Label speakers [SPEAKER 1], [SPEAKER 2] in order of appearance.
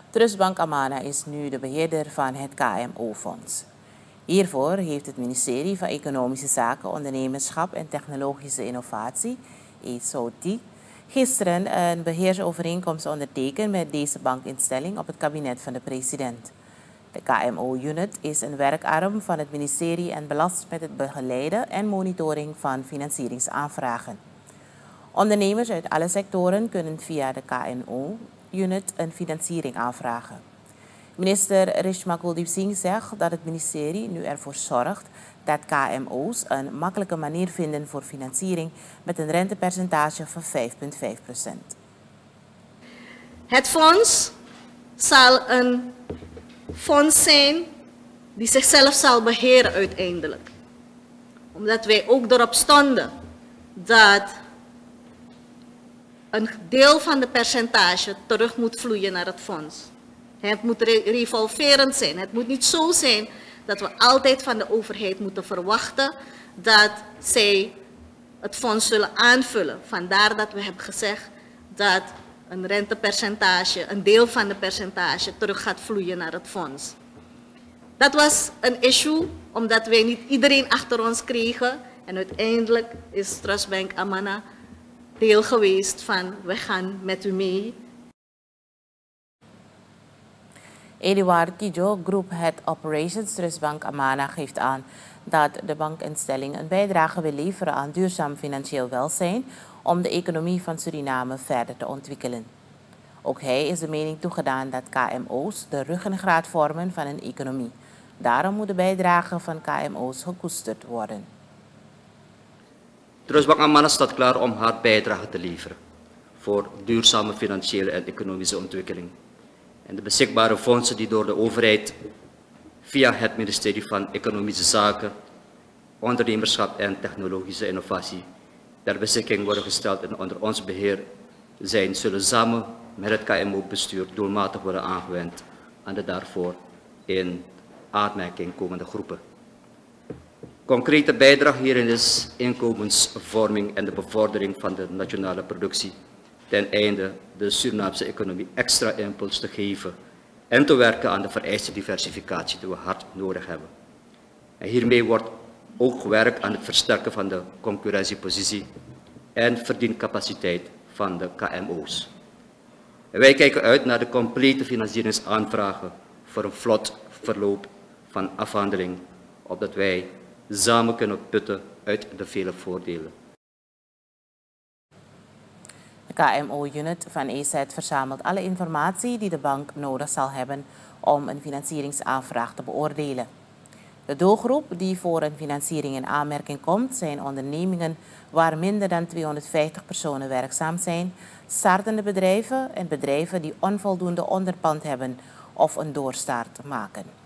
[SPEAKER 1] Trustbank Amana is nu de beheerder van het KMO-fonds. Hiervoor heeft het ministerie van Economische Zaken, Ondernemerschap en Technologische Innovatie, ESOTI, gisteren een beheersovereenkomst ondertekend met deze bankinstelling op het kabinet van de president. De KMO-unit is een werkarm van het ministerie en belast met het begeleiden en monitoring van financieringsaanvragen. Ondernemers uit alle sectoren kunnen via de KMO-unit een financiering aanvragen. Minister Reshma Kuldeep Singh zegt dat het ministerie nu ervoor zorgt dat KMO's een makkelijke manier vinden voor financiering met een rentepercentage van 5,5%.
[SPEAKER 2] Het fonds zal een fonds zijn die zichzelf zal beheren uiteindelijk. Omdat wij ook erop stonden dat een deel van de percentage terug moet vloeien naar het fonds. Het moet revolverend zijn. Het moet niet zo zijn dat we altijd van de overheid moeten verwachten dat zij het fonds zullen aanvullen. Vandaar dat we hebben gezegd dat een rentepercentage, een deel van de percentage terug gaat vloeien naar het fonds. Dat was een issue omdat wij niet iedereen achter ons kregen en uiteindelijk is Trustbank Amana deel geweest van we gaan met u mee.
[SPEAKER 1] Eduard Kijo, Group Head Operations Trustbank Amana, geeft aan dat de bankinstelling een bijdrage wil leveren aan duurzaam financieel welzijn om de economie van Suriname verder te ontwikkelen. Ook hij is de mening toegedaan dat KMO's de ruggengraat vormen van een economie. Daarom moet de bijdrage van KMO's gekoesterd worden.
[SPEAKER 3] Trustbank Amana staat klaar om haar bijdrage te leveren voor duurzame financiële en economische ontwikkeling. En de beschikbare fondsen die door de overheid via het ministerie van Economische Zaken, Ondernemerschap en Technologische Innovatie ter beschikking worden gesteld en onder ons beheer zijn, zullen samen met het KMO-bestuur doelmatig worden aangewend aan de daarvoor in aanmerking komende groepen. Concrete bijdrage hierin is inkomensvorming en de bevordering van de nationale productie, ten einde de Surinaamse economie extra impuls te geven en te werken aan de vereiste diversificatie die we hard nodig hebben. En hiermee wordt ook gewerkt aan het versterken van de concurrentiepositie en verdiencapaciteit van de KMO's. En wij kijken uit naar de complete financieringsaanvragen voor een vlot verloop van afhandeling, opdat wij samen kunnen putten uit de vele voordelen.
[SPEAKER 1] De KMO-unit van EZ verzamelt alle informatie die de bank nodig zal hebben om een financieringsaanvraag te beoordelen. De doelgroep die voor een financiering in aanmerking komt zijn ondernemingen waar minder dan 250 personen werkzaam zijn, startende bedrijven en bedrijven die onvoldoende onderpand hebben of een doorstart maken.